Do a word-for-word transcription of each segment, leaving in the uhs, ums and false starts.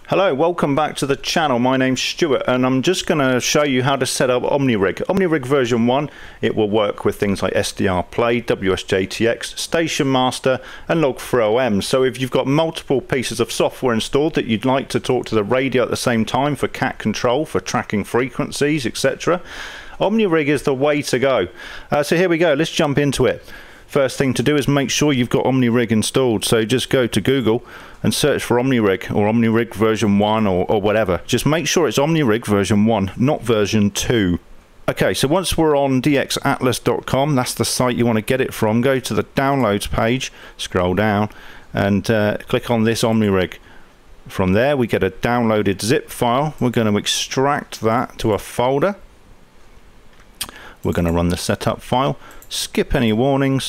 Hello, welcome back to the channel. My name's Stuart and I'm just going to show you how to set up OmniRig. OmniRig version one, it will work with things like S D R Play, W S J T X, Station Master and Log four O M. So if you've got multiple pieces of software installed that you'd like to talk to the radio at the same time for cat control, for tracking frequencies, et cetera, OmniRig is the way to go. Uh, so here we go, let's jump into it. First thing to do is make sure you've got OmniRig installed. So just go to Google and search for OmniRig or OmniRig version one or, or whatever. Just make sure it's OmniRig version one, not version two. Okay, so once we're on D X atlas dot com, that's the site you want to get it from. Go to the downloads page, scroll down and uh, click on this OmniRig. From there we get a downloaded zip file. We're going to extract that to a folder. We're going to run the setup file, skip any warnings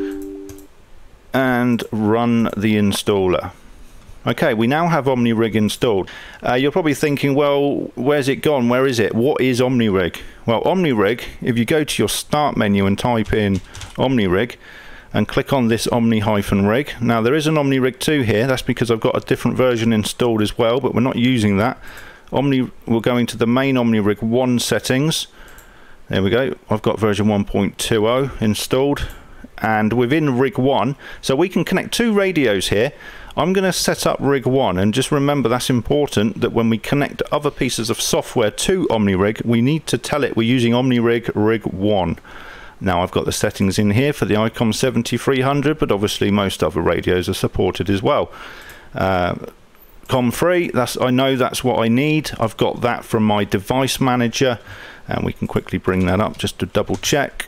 and run the installer. Okay, we now have OmniRig installed. Uh, you're probably thinking, well, where's it gone? Where is it? What is OmniRig? Well, OmniRig, if you go to your start menu and type in OmniRig and click on this Omni-Rig. Now there is an OmniRig two here. That's because I've got a different version installed as well, but we're not using that. Omni, we're going to the main OmniRig one settings. There we go, I've got version one point two zero installed and within rig one, so we can connect two radios here. I'm going to set up rig one and just remember that's important that when we connect other pieces of software to OmniRig, we need to tell it we're using OmniRig rig one. Now I've got the settings in here for the ICOM seventy-three hundred, but obviously most other radios are supported as well. Uh, com three, that's, I know that's what I need. I've got that from my device manager. And we can quickly bring that up just to double check.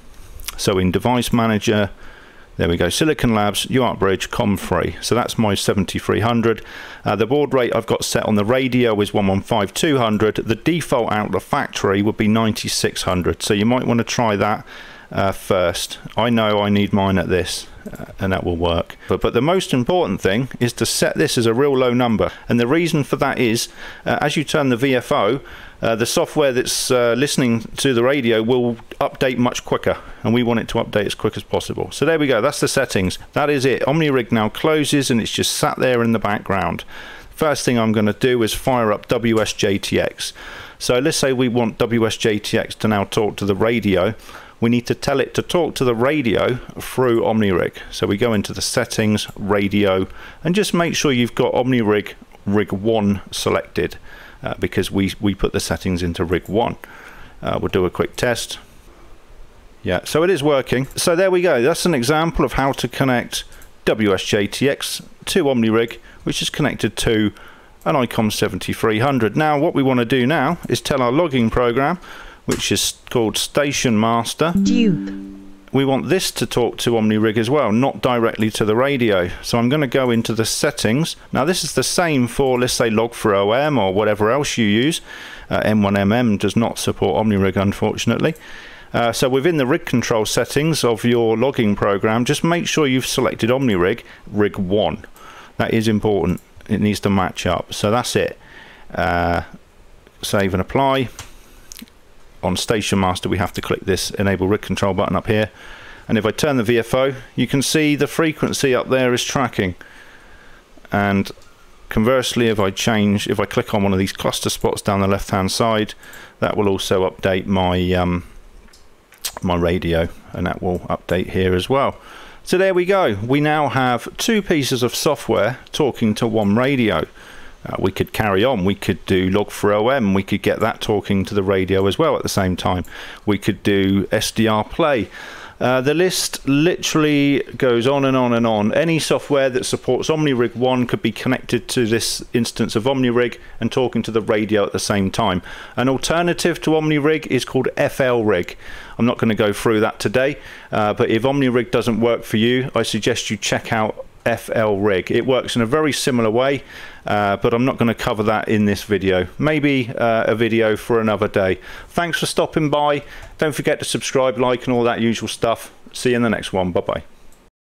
So in device manager, there we go, Silicon Labs, U A R T Bridge, com three. So that's my seventy-three hundred. Uh, the baud rate I've got set on the radio is one one five two hundred. The default out of the factory would be ninety-six hundred. So you might want to try that uh, first. I know I need mine at this uh, and that will work. But, but the most important thing is to set this as a real low number. And the reason for that is uh, as you turn the V F O, Uh, the software that's uh, listening to the radio will update much quicker and we want it to update as quick as possible. So there we go, that's the settings. That is it. OmniRig now closes and it's just sat there in the background. First thing I'm going to do is fire up W S J T X. So let's say we want W S J T X to now talk to the radio. We need to tell it to talk to the radio through OmniRig. So we go into the settings, radio, and just make sure you've got OmniRig rig one selected. Uh, because we, we put the settings into rig one. Uh, we'll do a quick test. Yeah, so it is working. So there we go. That's an example of how to connect W S J T X to OmniRig, which is connected to an ICOM seventy-three hundred. Now what we want to do now is tell our logging program, which is called Station Master. Dupe. We want this to talk to OmniRig as well, not directly to the radio. So I'm going to go into the settings. Now this is the same for, let's say, Log four O M or whatever else you use. Uh, M one M M does not support OmniRig, unfortunately. Uh, so within the rig control settings of your logging program, just make sure you've selected OmniRig rig one. That is important. It needs to match up. So that's it. Uh, save and apply. On Station Master we have to click this enable rig control button up here, and if I turn the V F O you can see the frequency up there is tracking, and conversely if I change if I click on one of these cluster spots down the left hand side, that will also update my um, my radio, and that will update here as well. So there we go, we now have two pieces of software talking to one radio. Uh, we could carry on, we could do Log four O M, we could get that talking to the radio as well at the same time. We could do S D R Play. Uh, the list literally goes on and on and on. Any software that supports OmniRig one could be connected to this instance of OmniRig and talking to the radio at the same time. An alternative to OmniRig is called F L rig. I'm not going to go through that today, uh, but if OmniRig doesn't work for you, I suggest you check out F L rig. It works in a very similar way, uh, but I'm not going to cover that in this video. Maybe uh, a video for another day. Thanks for stopping by. Don't forget to subscribe, like and all that usual stuff. See you in the next one. Bye bye.